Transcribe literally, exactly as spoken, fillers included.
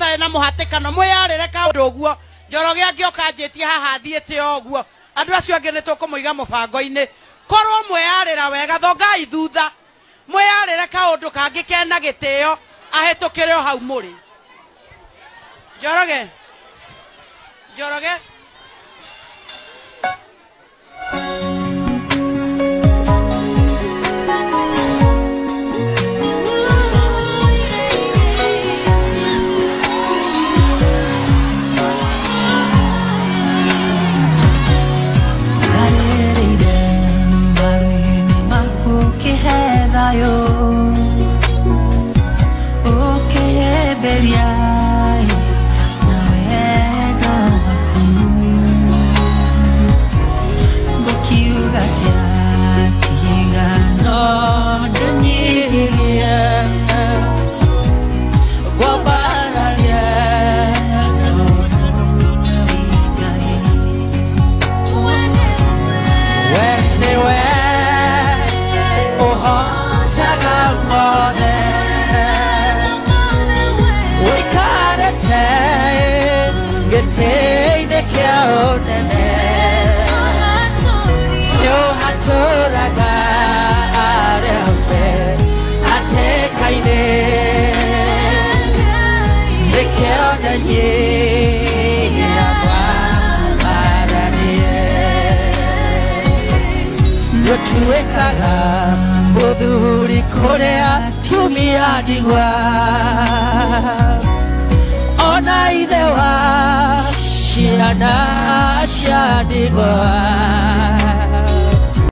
gutare na muhatikano mwiyarire kaundu uguo Njoroge angioka njitie haha thiete oguo andu acio angi ni tukumuiga mubango-ini korwo mwiyarira wega thongai thutha mwiyarire kaundu kangi kena gitio ahitukire o hau muri Njoroge Njoroge Tuekaga Uduri Korea Tumia Digwa Ona idewa Shiana Shadigwa